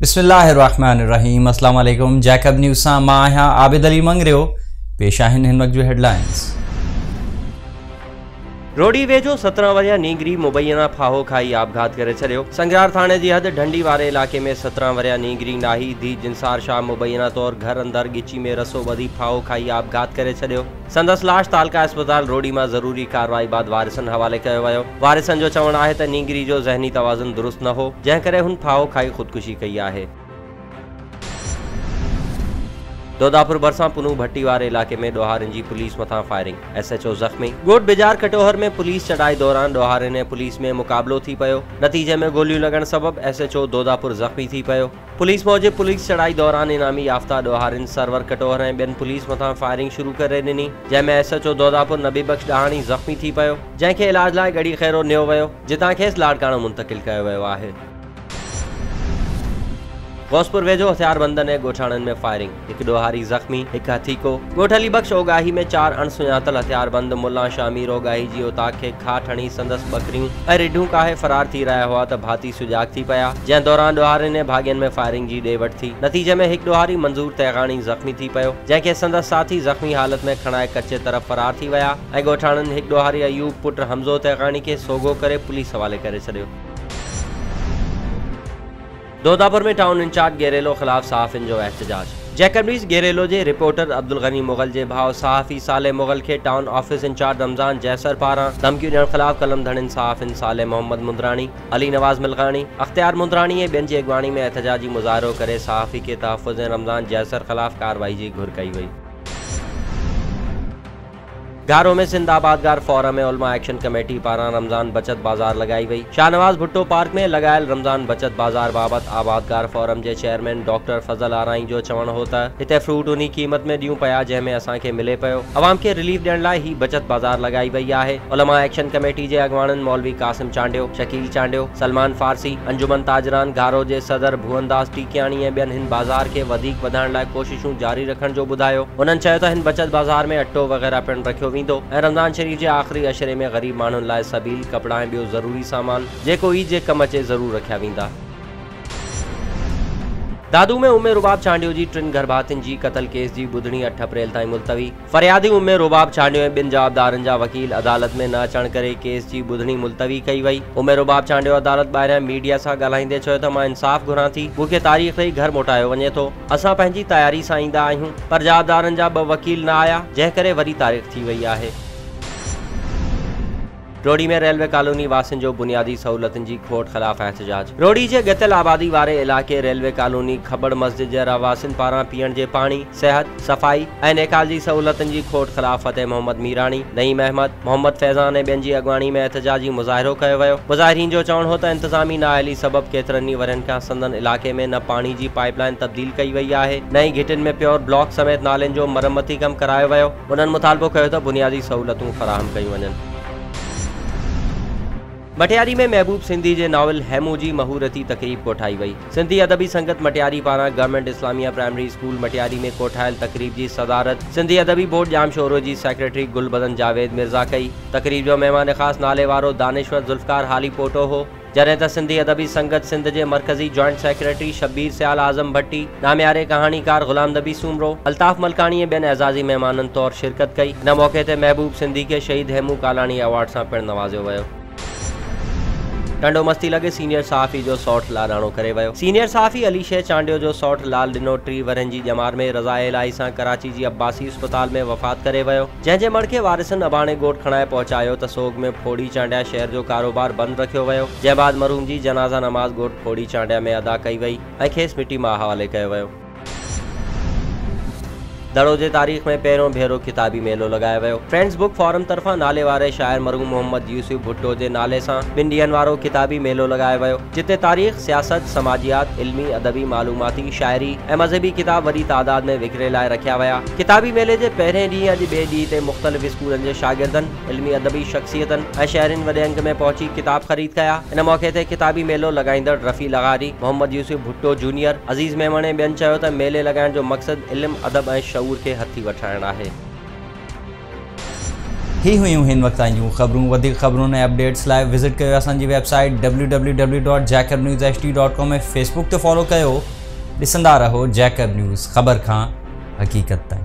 बिस्मिल्लाहिर्रहमानिर्रहीम। अस्सलाम वालेकुम। जैकब न्यूज़ सां मां आहियां आबिद अली मंगरियो। पेश आहिनि हिन वक़्त जूं हेडलाइंस। रोडी वेझो 17 वर्या नींगरी मुबैना फाहो खाई आपघात करे छॾियो। संग्रार थाणे जी हद ढंडी वारे इलाके में 17 वर्या नींगरी नाही धी जिंसार शाह मुबैना तौर घर अंदर गिची में रसो ॿधी फाहो खाई आपघात करे छॾियो। संदसि लाश तालका अस्पताल रोडी मां ज़रूरी कार्रवाई बाद वारिसनि हवाले कयो वियो। वारिसनि जो चवणु आहे त नींगरी जो ज़हनी तवाज़ुन दुरुस्त न हो, जंहिं करे हुन फाहो खाई ख़ुदकुशी कई आहे। दोदापुर भरसां पुनू भट्टी वारे इलाके में ॾोहारिन जी पुलिस मथां फायरिंग, SHO ज़ख़्मी। गोट बिजार कटोहर में पुलिस चढ़ाई दौरान ॾोहारिन ऐं पुलिस में मुक़ाबलो थी पियो। नतीजे में गोलियूं लॻण सबबि SHO दोदापुर ज़ख़्मी थी पियो। पुलिस मूजिबि पुलिस चढ़ाई दौरान इनामी याफ़्ता ॾोहारिन सरवर कटोहर ऐं ॿियनि पुलिस मथां फायरिंग शुरू करे ॾिनी, जंहिंमें SHO दोदापुर नबी बख़्श ॾहाणी ज़ख़्मी थी पियो, जंहिंखे इलाज लाइ गड़ी खैरो नियो वियो, जितां खेसि लाड़काणो मुंतक़िल कयो वियो आहे। गौसपुर वेझो हथियारबंदनि ऐं ॻोठाणनि में फायरिंग, हिकु ॾोहारी ज़ख़्मी, हिकु हथीको। ॻोठली बख़्श ओगाही में 4 अणसुञातल हथियारबंद मुल्ला शामीर ओगाही जी ओताक खे खाट हणी संदसि बकरियूं ऐं रिढूं काहे फरार थी रहिया हुआ त भाती सुजाग थी पिया, जंहिं दौरान ॾोहारिन ऐं भाॻियनि में फायरिंग जी ॾे वठि थी। नतीजे में हिकु ॾोहारी मंज़ूर तैगाणी ज़ख़्मी थी पियो, जंहिंखे संदसि साथी ज़ख़्मी हालत में खणाए कच्चे तरफ़ फरार थी विया ऐं ॻोठाणनि हिकु ॾोहारी अयूब पुट हमज़ो तैगाणी खे सोगो करे पुलिस हवाले करे छॾियो। दोदापुर में टाउन इंचार्ज गेरेलो ख़िलाफ़ सहाफ़ियुनि जो एहतजाज। जैकब न्यूज़ गेरेलो जे रिपोर्टर अब्दुल गनी मुग़ल जे भाउ सहाफ़ी साले मुग़ल खे town office incharge Ramzan Jaisar पारां धमकियूं ॾियण ख़िलाफ़ कलम धड़िन सहाफ़ियुनि साले मोहम्मद मुंदराणी, अली नवाज़ मिलगानी, अख्तियार मुंदराणी ऐं ॿियनि जी अॻवानी में एहतजाजी मुज़ाहिरो करे सहाफ़ी के तहफ़्फ़ुज़ ऐं रमज़ान जैसर ख़िलाफ़ कार्रवाई जी घुर कई वई। गारो में सिंध आबादगार फोरम में उलमा एक्शन कमेटी पारां रमज़ान बचत बाज़ार लगाई वई। शाहनवाज़ भुट्टो पार्क में लगायल रमज़ान बचत बाज़ार बाबत आबादगार फोरम के चेयरमैन डॉक्टर फज़ल आराई जो चवण हो त हिते फ्रूट उन्ही कीमत में ॾियूं पिया जंहिंमें असांखे मिले पियो। अवाम के रिलीफ ॾियण लाइ ही बचत बाज़ार लगाई वई आहे। उलमा एक्शन कमेटी के अॻवाननि मौलवी कासिम चांडियो, शकील चांडियो, सलमान फारसी, अंजुमन ताजरान गारो के सदर भुवनदास टीकियाणी ऐं ॿियनि हिन बाज़ार के वधीक वधाइण लाइ कोशिशूं जारी रखण जो ॿुधायो। उन्हनि चयो त हिन बचत बाज़ार में अटो वग़ैरह पिणु रखियो वेंदो ऐं रमज़ान शरीफ के आख़िरी अशरे में ग़रीब माण्हुनि लाइ सबील, कपड़ा ऐं ॿियो ज़रूरी सामान जेको ईद जे कम अचे ज़रूर रखिया वेंदा। दादू में उम्मे रुबाब चांडियो जी 3 गर्भातियुनि जी क़त्ल केस जी ॿुधणी 8 अप्रैल ताईं मुलतवी। फरियादी उम्मे रुबाब चांडियो ऐं 2 जवाबदारनि जा वकील अदालत में न अचण करे केस जी ॿुधणी मुलतवी कई वई। उम्मे रुबाब चांडियो अदालत ॿाहिरियां मीडिया सां ॻाल्हाईंदे चयो त मां इंसाफ़ घुरां थी, मूंखे तारीख़ ॾेई घर मोटायो वञे थो। असां पंहिंजी तयारी सां ईंदा आहियूं, पर जवाबदारनि जा 2 वकील न आया, जंहिं करे वरी तारीख़ थी वई आहे। रोडी में रेलवे कॉलोनी वासिन जो बुनियादी सहूलतुनि जी खोट ख़िलाफ़ एहतजाज। रोडी जे गतियल आबादी वारे इलाके रेलवे कॉलोनी खबड़ मस्जिद जे रवासिन पारां पीअण जे पाणी, सेहत, सफ़ाई ऐं नेकाल जी सहूलतुनि जी खोट ख़िलाफ़ फतेह मोहम्मद मीरानी, नईम अहमद, मोहम्मद फैज़ान ऐं ॿियनि जी अॻवानी में एहतजाजी मुज़ाहिरो कयो वियो। मुज़ाहिरीन जो चवणु हो त इंतज़ामी नाअहली सबबि केतिरनि ई वरनि खां संदन इलाके में न पाणी जी पाइपलाइन तब्दील कई वई आहे, न ई घिटिन में प्योर ब्लॉक समेत नालेनि जो मरम्मती कमु करायो वियो। उन्हनि मुतालबो कयो त बुनियादी सहूलतूं फ़राहम कयूं वञनि। मटियारी में महबूब सिंधी जे नावल हेमू जी महूरती तकरीब कोठाई वई। सिंधी अदबी संगत मटियारी पारां government Islamia primary school Matiari में कोठायल तकरीब जी सदारत सिंधी अदबी बोर्ड जाम शोरो जी सेक्रेटरी गुलबदन जावेद मिर्ज़ा कई। तकरीब जो मेहमान ख़ास नाले वारो दानिश्वर ज़ुल्फ़कार हाली पोटो हो, जॾहिं त सिंधी अदबी संगत सिंध जे मरकज़ी जॉइंट सेक्रेटरी शब्बीर सियाल आज़म भट्टी, नामियारे कहाणीकार ग़ुलाम नबी सूमरो, अल्ताफ़ मलकानी ऐं ॿियनि एज़ाज़ी मेहमाननि तौरु शिरकत कई। इन मौक़े ते महबूब सिंधी के शहीद हेमू कालाणी अवार्ड सां पिणु नवाज़ियो वियो। टंडो मस्ती लॻे सीनियर सहाफ़ी जो सौठ लाॾाणो करे वियो। सीनियर सहाफ़ी अली शेर चांडियो जो सौठ लाल ॾिनो 3 वरनि जी ॼमार में रज़ा इलाही सां कराची जी अब्बासी अस्पताल में वफ़ात करे वियो, जंहिंजे मड़ खे वारिसनि अबाणे ॻोठ खणाए पहुचायो त सोग में फोड़ी चांडिया शहर जो कारोबार बंदि रखियो वियो, जंहिं बाद मरहूम जी जनाज़ा नमाज़ ॻोठ फोड़ी चांडिया में अदा कई वई ऐं खेसि मिटी मां हवाले कयो वियो। दड़ो जे तारीख़ में पहिरियों भेरो किताबी मेलो लगायो वियो। फ्रेंड्स बुक फोरम तरफ़ां नाले वारे शाइर मरहूम मोहम्मद यूसुफ भुट्टो जे नाले सां 2 ॾींहनि वारो किताबी मेलो लगायो वियो, जिते तारीख़, सियासत, समाजियात, इल्मी, अदबी, मालूमाती, शाइरी ऐं मज़हबी किताब वॾी तादाद में विकिरे लाइ रखिया विया। किताबी मेले जे पहिरें ॾींहुं अॼु ॿिए ॾींहं ते मुख़्तलिफ़ स्कूलनि जे शागिर्दनि, इल्मी अदबी शख़्सियतनि ऐं शहरिन वॾे अंग में पहुची किताब ख़रीद कया। इन मौक़े ते किताबी मेलो लगाईंदड़ रफ़ी लगारी, मोहम्मद यूसुफ भुट्टो जूनियर, अज़ीज़ मेमण ऐं ॿियनि चयो त मेले लगाइण जो मक़सदु इल्म, अदब ऐं शऊर खे हथी वठाइणु आहे। ही हुयूं हिन वक्त जूं ख़बरूं। वधीक ख़बरुनि ऐं अपडेट्स लाइ विज़िट कयो असांजी वेबसाइट www.jacobnewsht.com ऐं फेसबुक ते फॉलो कयो। ॾिसंदा रहो जैकब न्यूज़, ख़बर खां हक़ीक़त ताईं।